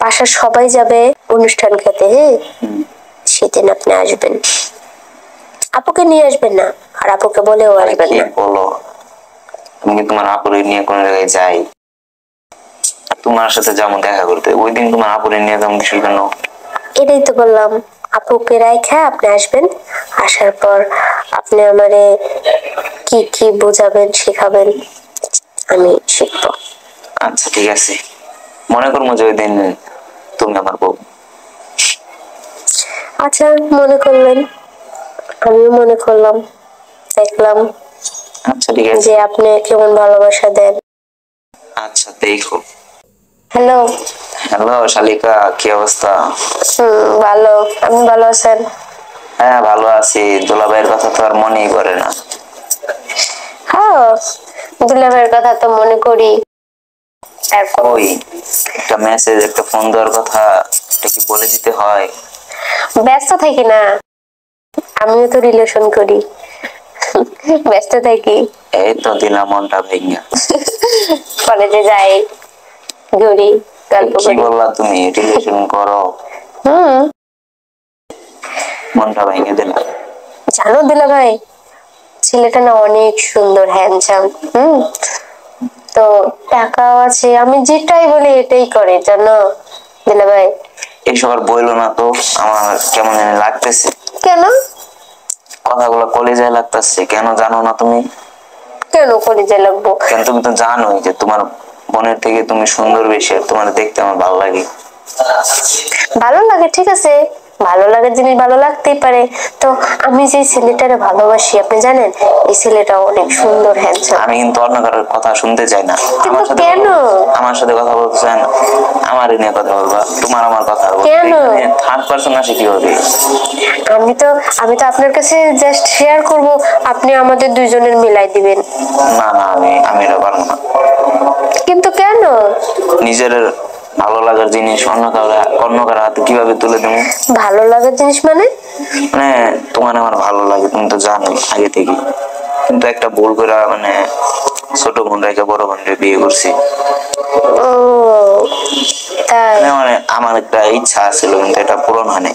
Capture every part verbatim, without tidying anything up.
বাসার সবাই যাবে অনুষ্ঠান খেতে, হ্যাঁ সেদিন আপনি আসবেন। আপুকে নিয়ে আসবেন না, আর আপুকে বলেও আসবেন না। বলো, তুমি কি তোমার আপুরে নিয়ে কোন জায়গায় যাই? তোমার সাথে যেমন দেখা করতে, ওই দিন তোমার আপুরে নিয়ে যেমন কিছু কেন? এটাই তো বললাম, আপুকে রাইখা আপনি আসবেন। আসার পর আপনি আমারে কি কি বোঝাবেন, শেখাবেন, আমি শিখবো। আচ্ছা ঠিক আছে, মনে করবো যে ওই দিন তুমি আমার বউ। আচ্ছা মনে করলেন, আমিও মনে করলাম, দেখলাম আচ্ছা ঠিক আছে যে আপনি কেমন ভালোবাসা দেন। আচ্ছা দেখো। হ্যালো হ্যালো শালিকা, কি অবস্থা? হুম ভালো, আপনি ভালো আছেন? হ্যাঁ ভালো আছি, দুলাভাইয়ের কথা তো আর মনেই করে না। হ্যাঁ দুলাভাইয়ের কথা তো মনে করি। ওই একটা মেসেজ, একটা ফোন দেওয়ার কথা, এটা কি বলে দিতে হয়? ব্যস্ত থাকি না, আমিও তো রিলেশন করি, ব্যস্ত থাকি। এই তো দিলাম মনটা ভেঙে। কলেজে যাই, ঘুরি, গল্প কি করি। বললা তুমি, রিলেশন করো? হুম মনটা ভেঙে দিলাম। জানো দিলা ভাই, ছেলেটা না অনেক সুন্দর, হ্যান্ডসাম, হুম তো টাকাও আছে, আমি যেটাই বলি এটাই করে, জানো দিলা ভাই। এইসব আর বইলো না তো, আমার কেমন জানি লাগতেছে। কেন? কথাগুলো কলেজে লাগতেছে কেন জানো না তুমি? কেন কলেজে লাগবো? কেন, তুমি তো জানোই যে তোমার বোনের থেকে তুমি সুন্দর বেশি, আর তোমার দেখতে আমার ভালো লাগে। ভালো লাগে, ঠিক আছে, ভালো লাগার জিনিস ভালো লাগতেই পারে। তো আমি যে ছেলেটারে ভালোবাসি আপনি জানেন, এই ছেলেটা অনেক সুন্দর, হ্যান্ডসাম। আমি কিন্তু অন্য কারোর কথা শুনতে চাই না। কিন্তু কেন? আমার সাথে কথা বলতে চান, আমার নিয়ে কথা বলবা, তোমার আমার কথা কেন? থার্ড পারসন আসে কি হবে? আমি তো আমি তো আপনার কাছে জাস্ট শেয়ার করব, আপনি আমাদের দুইজনের মিলাই দিবেন। না না, আমি আমি এটা পারবো না। কিন্তু কেন? নিজের ভালো লাগার জিনিস অন্য কারো অন্য কারো হাতে কিভাবে তুলে দেবো? ভালো লাগার জিনিস মানে? মানে তোমার আমার ভালো লাগে, তুমি তো জানো আগে থেকে, কিন্তু একটা ভুল করে মানে ছোট বোন রেখে বড় বোনকে বিয়ে করছি। ও তাই? মানে আমার একটা ইচ্ছা ছিল, কিন্তু এটা পূরণ হয়নি।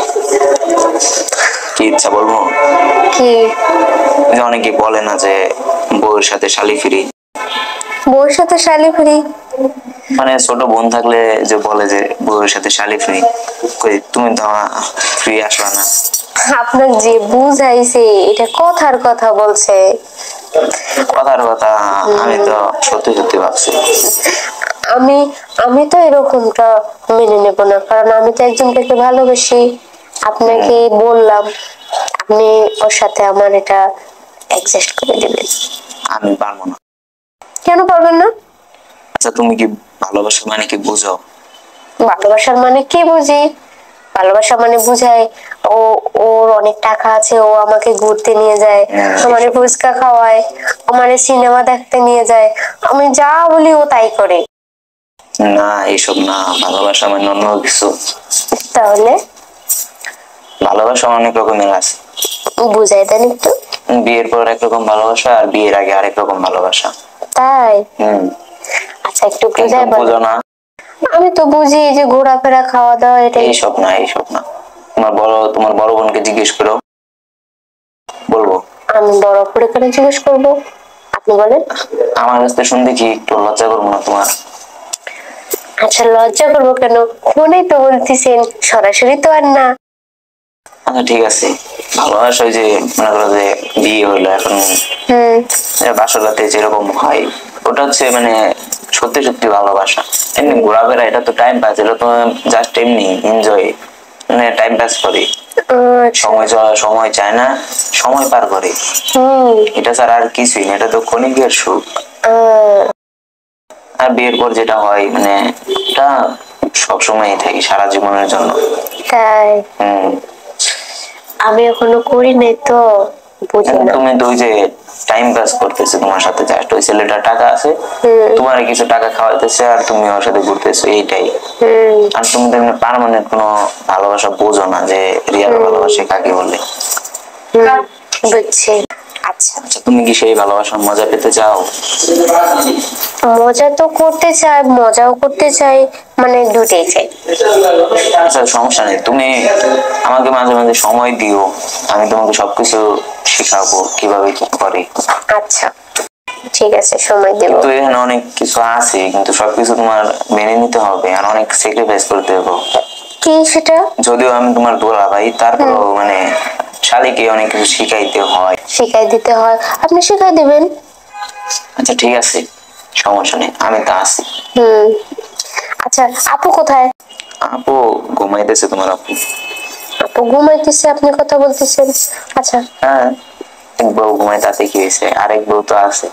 কি ইচ্ছা বলবো? কি? অনেকে বলে না যে বউয়ের সাথে শালি ফিরি। বউয়ের সাথে শালি ফিরি? মানে ছোট বোন থাকলে যে বলে যে বউয়ের সাথে শালি ফ্রি, কই তুমি তো ফ্রি আসলা না। আপনার যে বুঝাইছে এটা কথার কথা বলছে। কথার কথা, আমি তো সত্যি সত্যি ভাবছি। আমি আমি তো এরকমটা মেনে নেব না, কারণ আমি তো একজনকে ভালোবাসি। আপনাকে বললাম, আপনি ওর সাথে আমার এটা অ্যাডজাস্ট করে দিবেন। আমি পারবো না। কেন পারবেন না? আচ্ছা তুমি কি ভালোবাসা মানে কি বুঝো? ভালোবাসার মানে কি বুঝি? ভালোবাসা মানে বুঝায় ও ওর অনেক টাকা আছে, ও আমাকে ঘুরতে নিয়ে যায়, আমারে ফুচকা খাওয়ায়, আমারে সিনেমা দেখতে নিয়ে যায়, আমি যা বলি ও তাই করে। না এইসব না, ভালোবাসা মানে অন্য কিছু। তাহলে? ভালোবাসা অনেক রকমের আছে। বুঝাই দেন একটু। বিয়ের পর একরকম ভালোবাসা, আর বিয়ের আগে আরেক রকম ভালোবাসা। তাই? হম। আচ্ছা একটু বুঝাই বুঝো না? আমি তো বুঝি যে ঘোরাফেরা, খাওয়া দাওয়া, এটা। এইসব না, এইসব না। তোমার বড় তোমার বড় বোনকে জিজ্ঞেস করো, বলবো। আমি বড় করে করে জিজ্ঞেস করবো, আপনি বলেন। আমার কাছে শুনতে কি একটু লজ্জা করবো না তোমার? আচ্ছা লজ্জা করবো কেন, ফোনেই তো বলতেছেন, সরাসরি তো আর না। আচ্ছা ঠিক আছে, ভালোবাসা ওই যে মনে করো যে বিয়ে হলো এখন, হম বাসরাতে যেরকম হয় ওটা হচ্ছে মানে সত্যি সত্যি ভালোবাসা। এমনি ঘোরাফেরা এটা তো টাইম পাস, এটা তো জাস্ট এমনি এনজয়, মানে টাইম পাস করি, সময় সময় চায় না, সময় পার করে, এটা ছাড়া আর কিছুই না, এটা তো ক্ষণিকের সুখ। আর বিয়ের পর যেটা হয় মানে এটা সবসময় থাকি, সারা জীবনের জন্য। তাই? হম। আমি এখনো করি নাই তো বুঝি না। তুমি তো ওই যে টাইম পাস করতেছো তোমার সাথে, জাস্ট ওই ছেলেটা টাকা আছে, তোমার কিছু টাকা খাওয়াইতেছে আর তুমি ওর সাথে ঘুরতেছো, এইটাই। আর তুমি তো এমনি পার্মানেন্ট কোনো ভালোবাসা বোঝো না যে রিয়াল ভালোবাসা কাকে বলে। বুঝছি। আচ্ছা আচ্ছা তুমি কি সেই ভালোবাসার মজা পেতে চাও? মজা তো করতে চাই, মজাও করতে চাই, মানে দুটেই চাই। আচ্ছা সমস্যা নেই, তুমি আমাকে মাঝে মাঝে সময় দিও, আমি তোমাকে সবকিছু শেখাবো কিভাবে কি করে। আচ্ছা ঠিক আছে, সময় দেব। তো এখানে অনেক কিছু আছে কিন্তু সবকিছু তোমার মেনে নিতে হবে আর অনেক স্যাক্রিফাইস করতে হবে। কি সেটা? যদিও আমি তোমার দোলা ভাই, তারপরেও মানে শালিকে অনেক কিছু শিখাইতে হয়। শিখাই দিতে হয়, আপনি শিখাই দিবেন। আচ্ছা ঠিক আছে, সমস্যা নেই, আমি তো আছি। হুম আচ্ছা, আপু কোথায়? আপু ঘুমাইতেছে তোমার আপু। আপু ঘুমাইতেছে, আপনি কথা বলতেছেন? আচ্ছা হ্যাঁ, এক বউ ঘুমাই তাতে কি হয়েছে, আরেক বউ তো আছে।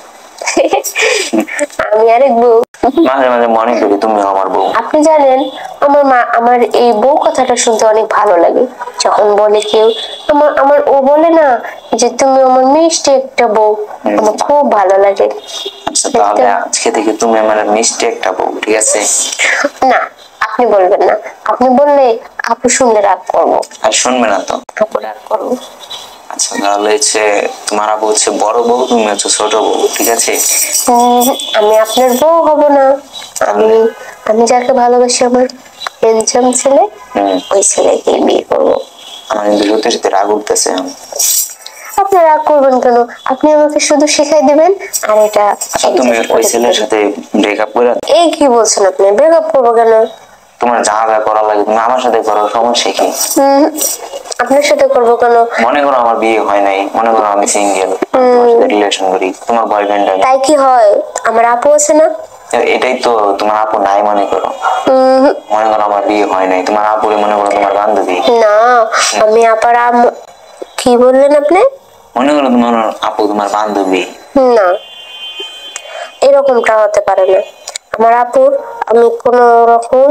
আমি আরেক বউ? মাঝে মাঝে মনে করি তুমি আমার বউ। আপনি জানেন আমার মা আমার এই বউ কথাটা শুনতে অনেক ভালো লাগে। যখন বলে কেউ আমার আমার ও বলে না যে তুমি আমার মিষ্টি একটা বউ, আমার খুব ভালো লাগে। আচ্ছা তাহলে আজকে থেকে তুমি আমার মিষ্টি একটা বউ, ঠিক আছে? না আপনি বলবেন না, আপনি বললে আপু শুনলে রাগ করবো। আর শুনবে না তো? আপু রাগ করবো। আচ্ছা তাহলে হচ্ছে তোমার আপু হচ্ছে বড় বউ, তুমি হচ্ছে ছোট বউ, ঠিক আছে? আমি আপনার বউ হব না, আমি আমি যাকে ভালোবাসি আমার হ্যান্ডসাম ছেলে, ওই ছেলেকে বিয়ে করবো। আমার কিন্তু সত্যি সত্যি রাগ উঠতেছে। আপনি রাগ করবেন কেন? আপনি আমাকে শুধু শিখাই দিবেন আর এটা। আচ্ছা তুমি ওই ছেলের সাথে ব্রেকআপ করে? এই কি বলছেন আপনি? ব্রেকআপ করবো কেন? তোমার যা যা করা লাগে তুমি আমার সাথে করো, সমস্যা কি? আপনার সাথে করবো কেন? মনে করো আমার বিয়ে হয় নাই, মনে করো আমি সিঙ্গেল, তোমার সাথে রিলেশন করি, তোমার বয়ফ্রেন্ড আছে। তাই কি হয়? আমার আপু আছে না? এটাই তো, তোমার আপু নাই মনে করো। মনে করো আমার বিয়ে হয় নাই, তোমার আপুরে মনে করো তোমার বান্ধবী। না আমি আপার আম- কি বললেন আপনি? মনে করো তোমার আপু তোমার বান্ধবী। না এরকমটা হতে পারে না। আমার আপুর আমি কোন রকম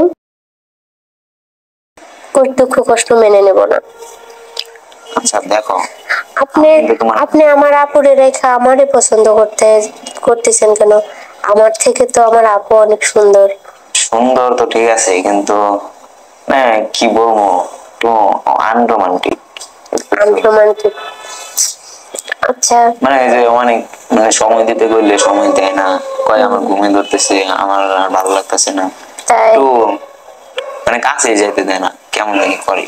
দুঃখ কষ্ট মেনে নেব না। আচ্ছা দেখো, আপনি আপনি আমার আপুরে রেখা আমারই পছন্দ করতে করতেছেন কেন? আমার থেকে তো আমার আপু অনেক সুন্দর। সুন্দর তো ঠিক আছে কিন্তু হ্যাঁ কি বলবো, তো আনরোমান্টিক। আনরোমান্টিক? আচ্ছা মানে যে অনেক মানে সময় দিতে বললে সময় দেয় না, কয় আমার ঘুমিয়ে ধরতেছে, আমার আর ভালো লাগতেছে না, তাই তো মানে কাছে যেতে দেয় না, কেমন লাগে করে।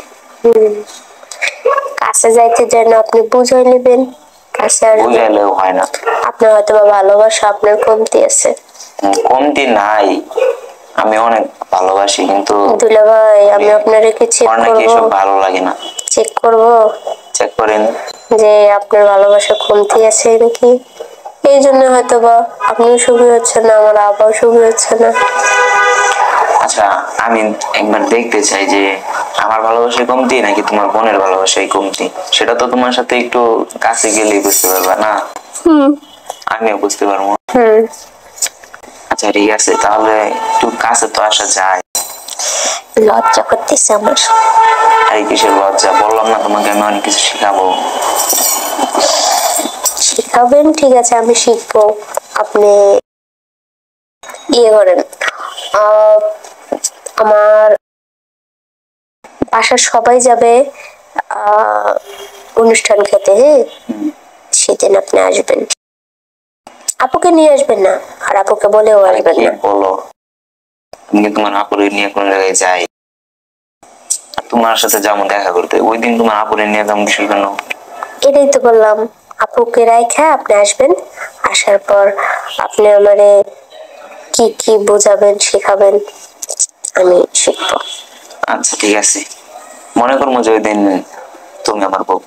কাছে যাইতে দেয় না, আপনি বুঝাই নেবেন। কাছে আসবেন, বুঝাইলেও হয় না। আপনার হয়তো বা ভালোবাসা আপনার কমতি আছে। কমতি নাই, আমি অনেক ভালোবাসি কিন্তু দুলা ভাই আমি আপনারে কি চেক অনেক করব? এসব ভালো লাগে না। চেক করব চেক করেন যে আপনার ভালোবাসা কমতি আছে নাকি। এই জন্য হয়তো বা আপনিও সুখী হচ্ছেন না, আমার আব্বাও সুখী হচ্ছে না। আচ্ছা আমি একবার দেখতে চাই যে আমার ভালোবাসায় কমতি নাকি তোমার বোনের ভালোবাসায় কমতি, সেটা তো তোমার সাথে একটু কাছে গেলেই বুঝতে পারবা না? হুম আমিও বুঝতে পারবো। হুম আচ্ছা ঠিক আছে, তাহলে একটু কাছে তো আসা যায়। লজ্জা করতেছে আমার। আরে কিসের লজ্জা, বললাম না তোমাকে আমি অনেক কিছু শিখাবো। শিখাবেন? ঠিক আছে আমি শিখবো। আপনি ইয়ে করেন, আহ, আমার বাসার সবাই যাবে আহ অনুষ্ঠান খেতে, হ্যাঁ সেদিন আপনি আসবেন। আপুকে নিয়ে আসবেন না আর আপুকে বলেও আসবেন না। বলো তুমি তোমার আপুরে নিয়ে কোন জায়গায় যাই, তোমার সাথে যেমন দেখা করতে, ওই দিন তোমার আপুরে নিয়ে তেমন কিছু কেন? এটাই তো বললাম, আপুকে রাইখা আপনি আসবেন। আসার পর আপনি আমারে কি কি বোঝাবেন শেখাবেন, আমি শিখবো। আচ্ছা ঠিক আছে, মনে করবো যে ওই দিন তুমি আমার বউ।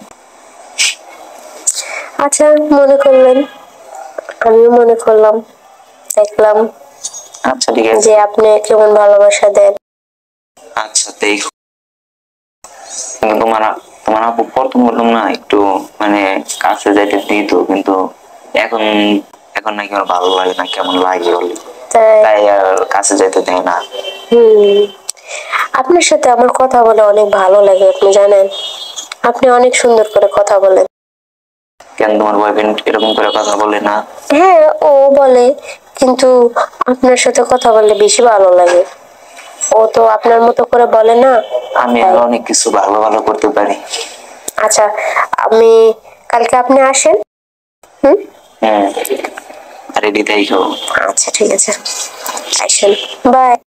আচ্ছা মনে করলেন, আমিও মনে করলাম, দেখলাম আচ্ছা ঠিক আছে যে আপনি কেমন ভালোবাসা দেন। আচ্ছা দেখো, কিন্তু তোমার তোমার আপু প্রথম বললাম না একটু মানে কাছে যাইতে দিত, কিন্তু এখন এখন নাকি আমার ভালো লাগে না, কেমন লাগে বলে, তাই আর কাছে যাইতে দেয় না। হম আপনার সাথে আমার কথা বলে অনেক ভালো লাগে, আপনি জানেন আপনি অনেক সুন্দর করে কথা বলেন। কেন তোমার বয়ফ্রেন্ড এরকম করে কথা বলে না? হ্যাঁ ও বলে, কিন্তু আপনার সাথে কথা বললে বেশি ভালো লাগে। ও তো আপনার মতো করে বলে না। আমি আর অনেক কিছু ভালো ভালো করতে পারি। আচ্ছা আমি কালকে আপনি আসেন, হুম হুম রেডি থাইকো। আচ্ছা ঠিক আছে, আসেন, বাই।